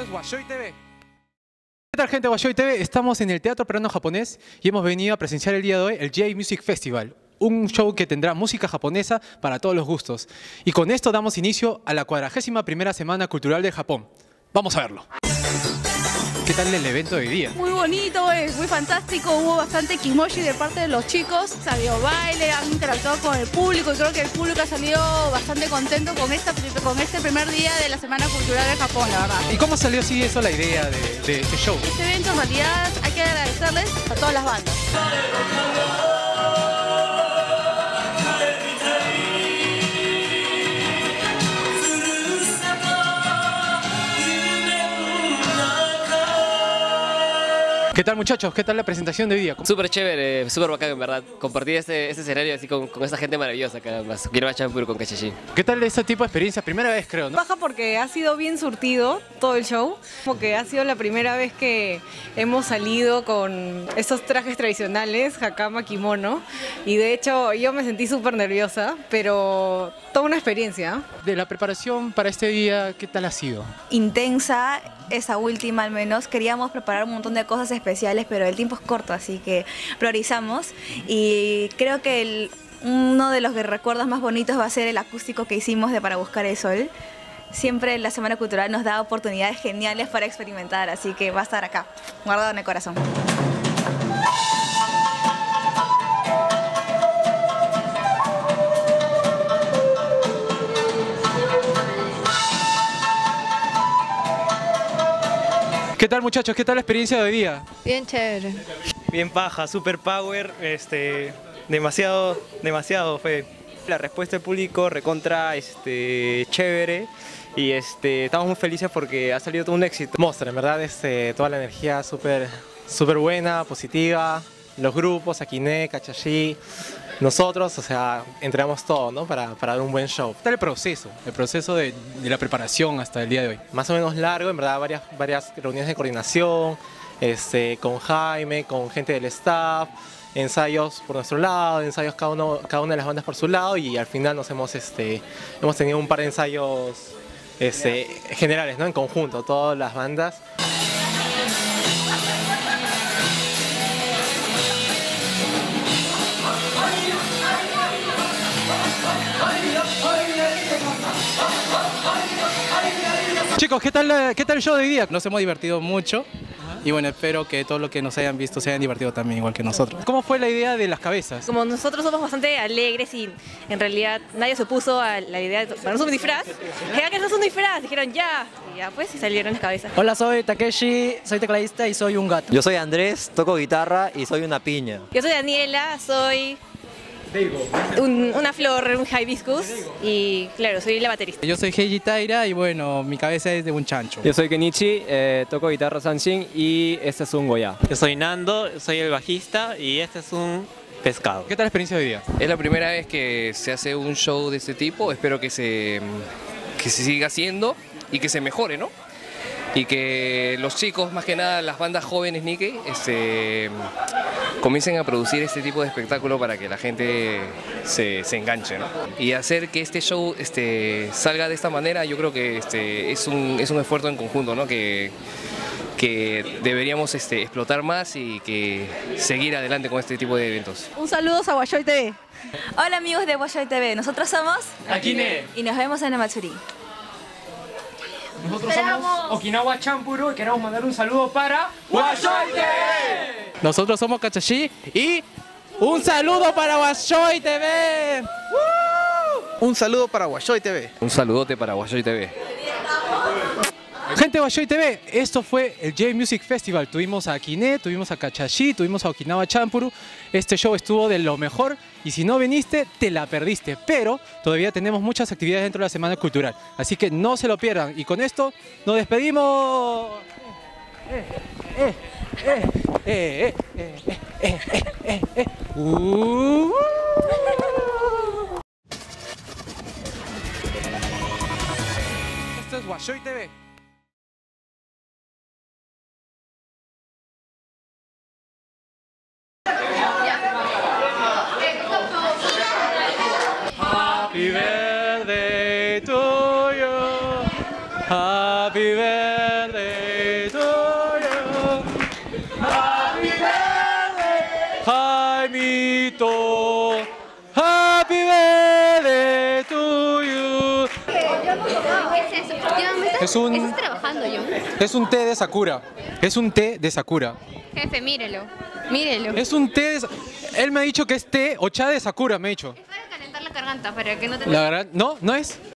es Washoy TV. ¿Qué tal, gente de Washoy TV? Estamos en el Teatro Peruano Japonés y hemos venido a presenciar el día de hoy el J-Music Festival, un show que tendrá música japonesa para todos los gustos. Y con esto damos inicio a la 41ª Semana Cultural de Japón. Vamos a verlo. ¿Qué tal el evento de hoy día? Muy bonito, muy fantástico, hubo bastante kimochi de parte de los chicos, salió baile, han interactuado con el público y creo que el público ha salido bastante contento con este primer día de la Semana Cultural de Japón, la verdad. ¿Y cómo salió así eso la idea de este show? Este evento en realidad hay que agradecerles a todas las bandas. ¿Qué tal, muchachos? ¿Qué tal la presentación de hoy día? Súper chévere, súper bacán en verdad. Compartir este escenario así con esta gente maravillosa, caramba. Okinawa Champuru con Kachashi. ¿Qué tal este tipo de experiencia? Primera vez, creo, ¿no? Baja porque ha sido bien surtido todo el show, como que ha sido la primera vez que hemos salido con esos trajes tradicionales, hakama, kimono, y de hecho yo me sentí súper nerviosa, pero toda una experiencia. De la preparación para este día, ¿qué tal ha sido? Intensa, esa última al menos. Queríamos preparar un montón de cosas especiales, pero el tiempo es corto, así que priorizamos. Y creo que uno de los recuerdos más bonitos va a ser el acústico que hicimos de Para Buscar el Sol. Siempre la Semana Cultural nos da oportunidades geniales para experimentar, así que va a estar acá, guardado en el corazón. ¿Qué tal, muchachos? ¿Qué tal la experiencia de hoy día? Bien chévere. Bien paja, super power, demasiado fe. La respuesta del público recontra chévere y estamos muy felices porque ha salido todo un éxito. Monster, en verdad toda la energía súper buena, positiva, los grupos, Akine, Kachashi, nosotros, o sea, entregamos todo, ¿no? para dar un buen show. ¿Qué tal el proceso de la preparación hasta el día de hoy? Más o menos largo, en verdad varias reuniones de coordinación, con Jaime, con gente del staff, ensayos por nuestro lado, ensayos cada una de las bandas por su lado y al final hemos tenido un par de ensayos generales, ¿no? En conjunto, todas las bandas. Chicos, ¿qué tal el show de hoy día? Nos hemos divertido mucho y bueno, espero que todos los que nos hayan visto se hayan divertido también igual que nosotros. ¿Cómo fue la idea de las cabezas? Como nosotros somos bastante alegres y en realidad nadie se opuso a la idea de ponernos un disfraz, dijeron que no es un disfraz, dijeron ya, y ya pues y salieron las cabezas. Hola, soy Takeshi, soy tecladista y soy un gato. Yo soy Andrés, toco guitarra y soy una piña. Yo soy Daniela, soy una flor, un hibiscus y claro, soy la baterista. Yo soy Heiji Taira y bueno, mi cabeza es de un chancho. Yo soy Kenichi, toco guitarra Sanshin y este es un Goya. Yo soy Nando, soy el bajista y este es un pescado. ¿Qué tal la experiencia de hoy día? Es la primera vez que se hace un show de este tipo, espero que se siga haciendo y que se mejore, ¿no? Y que los chicos, más que nada las bandas jóvenes Nikkei, comiencen a producir este tipo de espectáculo para que la gente se enganche, ¿no? Y hacer que este show salga de esta manera, yo creo que es un esfuerzo en conjunto, ¿no? Que deberíamos explotar más y que seguir adelante con este tipo de eventos. Un saludo a Washoy TV. Hola amigos de Washoy TV, nosotros somos Akine y nos vemos en el Matsuri. Nosotros somos Okinawa Champuru y queremos mandar un saludo para Washoy TV. Nosotros somos Kachashi y un saludo para Washoy TV. Un saludo para Washoy TV. Un saludote para Washoy TV. Gente de Washoy TV, esto fue el J-Music Festival. Tuvimos a Akine, tuvimos a Kachashi, tuvimos a Okinawa Champuru. Este show estuvo de lo mejor y si no viniste, te la perdiste. Pero todavía tenemos muchas actividades dentro de la Semana Cultural. Así que no se lo pierdan. Y con esto nos despedimos. Esto es Washoy TV. Happy birthday to you. Happy birthday. ¿Qué es eso? ¿Estás trabajando, John? Es un té de Sakura. Es un té de Sakura. Jefe, mírelo. Mírelo. Es un té de... Él me ha dicho que es té o chá de Sakura, me ha dicho. Es para calentar la garganta, para que no te... La verdad, no, no es.